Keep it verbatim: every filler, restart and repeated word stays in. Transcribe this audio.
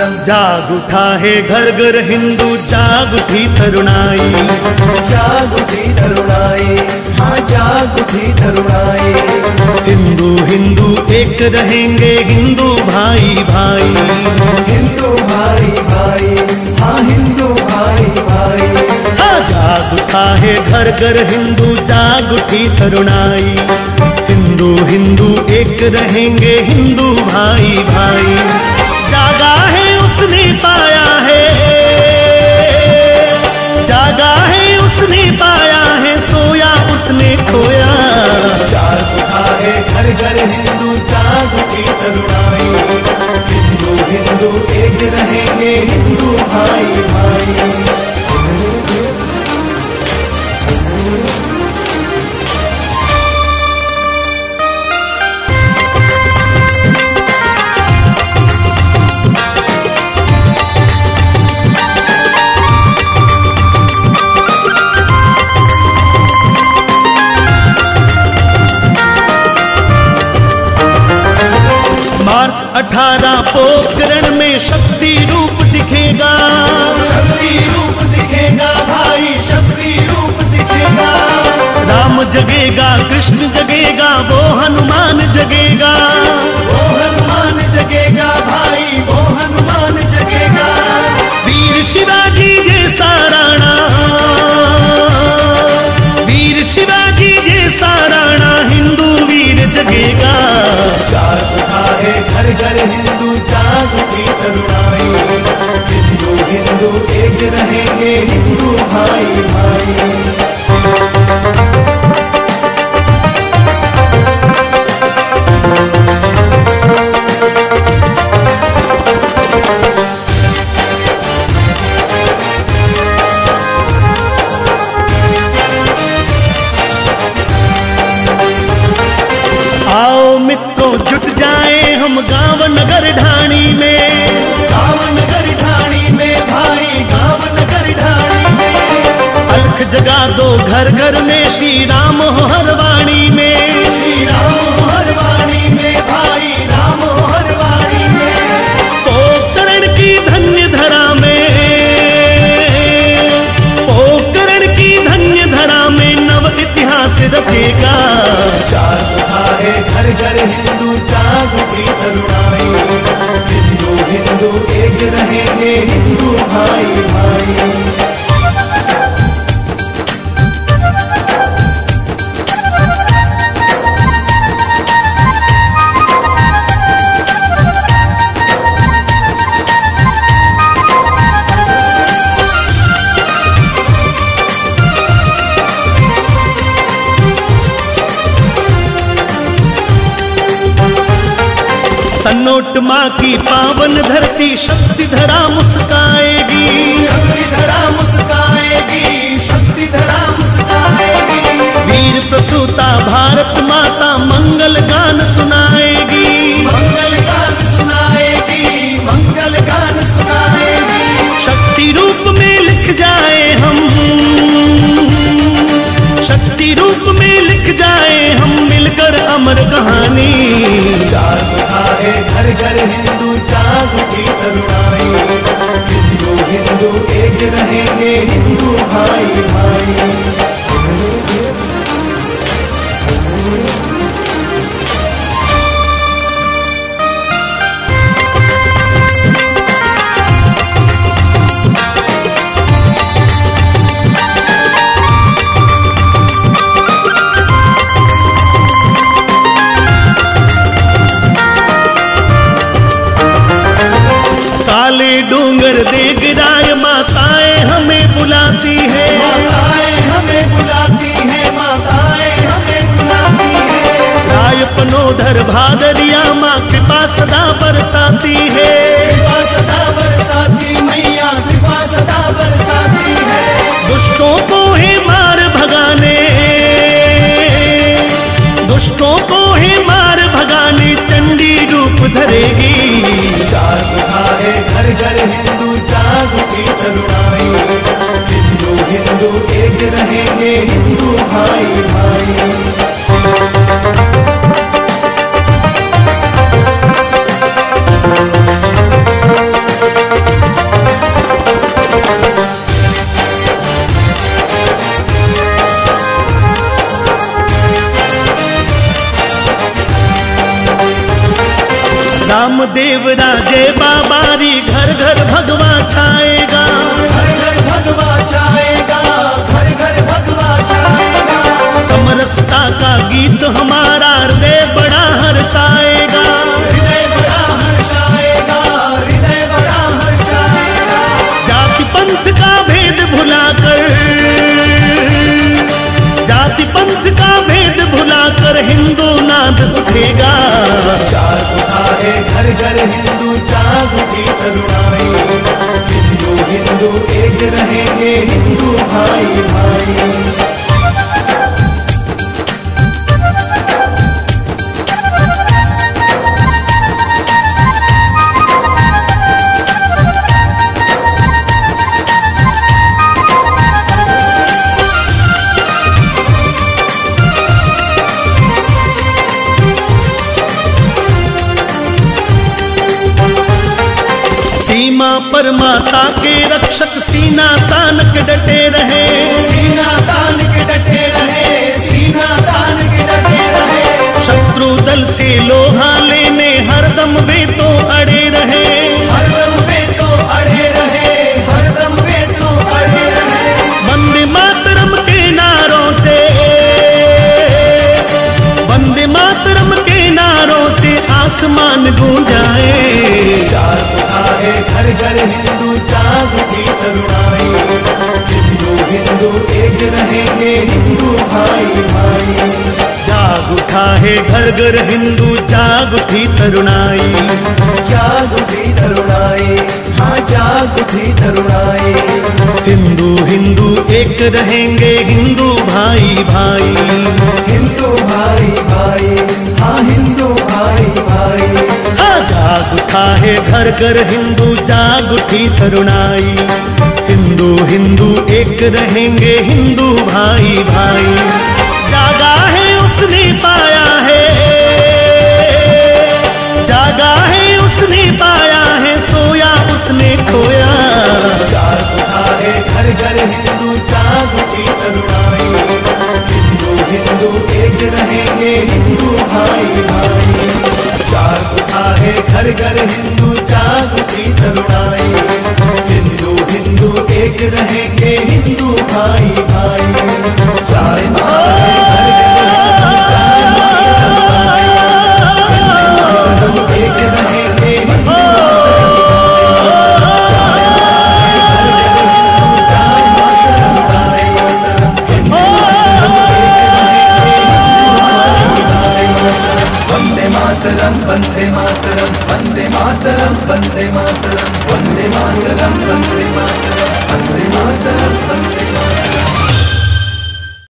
जाग उठा है घर घर हिंदू, जाग उठी तरुणाई, जाग उठी तरुणाई, हाँ जाग उठी तरुणाई। हिंदू हिंदू एक रहेंगे, हिंदू भाई भाई, हिंदू भाई भाई, हाँ हिंदू भाई भाई। हाँ जाग उठा है घर घर हिंदू, जाग उठी तरुणाई, हिंदू हिंदू एक रहेंगे, हिंदू भाई भाई। जागा है उसने पाया है, जागा है उसने पाया है, सोया उसने खोया। जाग उठा है घर घर हिंदू, जाग उठी तरुणाई, हिंदू हिंदू एक रहेंगे, हिंदू भाई भाई। मार्च अठारह पोखरण में शक्ति रूप दिखेगा, शक्ति रूप दिखेगा भाई, शक्ति रूप दिखेगा। राम जगेगा, कृष्ण जगेगा, वो हनुमान जगेगा, वो हनुमान जगेगा भाई, वो हनुमान जगेगा। वीर शिवाजी जैसा राणा, वीर शिवाजी जैसा राणा, हिंदू वीर जगेगा। जाग उठा है घर घर हिंदू, जाग उठी तरुणाई, हिंदू हिंदू एक रहेंगे, हिंदू भाई भाई। आओ मित्रों जुट जाए हम गांव नगर ढाणी में, गाँव नगर ढाणी में भाई, गाँव नगर ढाणी में। अलख जगा दो घर घर में, श्री राम हो हर वाणी में, श्री राम हो हर वाणी में भाई, राम हो हर वाणी में। पोखरण की धन्य धरा में, पोखरण की धन्य धरा में नव इतिहास रचेगा। जाग उठा है घर घर हिंदू, जाग उठी तरुणाई, हिंदू हिंदू एक रहेंगे, हिंदू भाई भाई। तन्नोट माँ की पावन धरती, शक्ति धरा मुस्काएगी, शक्ति धरा मुस्काएगी, शक्ति धरा मुस्काएगी। वीर प्रसूता भारत माता मंगल गान सुनाएगी, मंगल गान सुनाएगी, मंगल गान सुनाएगी। शक्ति रूप में लिख जाए हम, शक्ति रूप में लिख जाए हम, मिलकर अमर कहानी। जाग उठा है घर घर हिंदू, जाग उठी तरुणाई, हिंदू हिंदू एक रहेंगे, हिंदू भाई भाई। काले डूंगर देगराय माताएं हमें बुलाती है, माताएं हमें बुलाती है, माताएं हमें बुलाती है। राय पनोधर भादरिया माँ कृपा सदा बरसाती है, कृपा सदा बरसाती मैया, कृपा सदा बरसाती है। दुष्टों को है मार भगाने, दुष्टों को है मार भगाने, चंडी रूप धरेगी। जाग उठा है घर घर हिंदू, जाग उठी तरुणाई, हिंदू हिंदू एक रहेंगे, हिंदू भाई भाई। रामदेव राजे बाबारी घर घर भगवा छाएगा, घर घर भगवा छाएगा, घर घर भगवा छाएगा। समरसता का गीत हमारा हृदय बड़ा हर्षाएगा, हृदय बड़ा हर्षाएगा, हृदय बड़ा हर्षाएगा। जाति पंथ का भेद भुलाकर, जाति पंथ का भेद भुलाकर हिंदू नाद उठेगा। जाग उठा है घर घर हिंदू, जाग उठी तरुणाई। हिंदू हिंदू एक रहेंगे, हिंदू भाई भाई। सीमा पर माता के रक्षक सीना तान के डटे रहे, सीना तान के डटे रहे, सीना तान के डटे रहे। शत्रु दल से लोहा लेने हरदम वे तो अड़े रहे, हरदम वे तो अड़े रहे, हरदम वे तो अड़े रहे। वंदे मातरम के नारों से, वंदे मातरम के नारों से आसमान गूंजाए। जाग उठा है घर घर हिंदू, जाग उठी तरुणाई। हिंदू हिंदू एक रहेंगे, हिंदू भाई भाई। जाग उठा है घर घर हिंदू, जाग उठी तरुणाई। जाग उठी तरुणाई, हाँ जाग उठी तरुणाई। हिंदू हिंदू एक रहेंगे, हिंदू भाई भाई। हिंदू भाई भाई, हाँ हिंदू भाई भाई। हाँ, जाग उठा है घर घर हिंदू, जाग उठी तरुणाई। हिंदू हिंदू एक रहेंगे, हिंदू भाई भाई। जागा है उसने पाया है, जागा है उसने पाया है, सोया उसने खोया। जाग उठा है घर घर हिंदू, जाग उठी तरुणाई। हिंदू हिंदू एक रहेंगे, हिंदू भाई भाई। जाग उठा है घर घर हिंदू, जाग उठी तरुणाई। हिंदू हिंदू एक रहेंगे, हिंदू भाई भाई। जय माता दी, जय माता दी, एक रहेंगे, हिंदू वंदे मातरम, वंदे मातरम, वंदे मातरम, वंदे मातरम, वंदे मातरम, वंदे मातरम।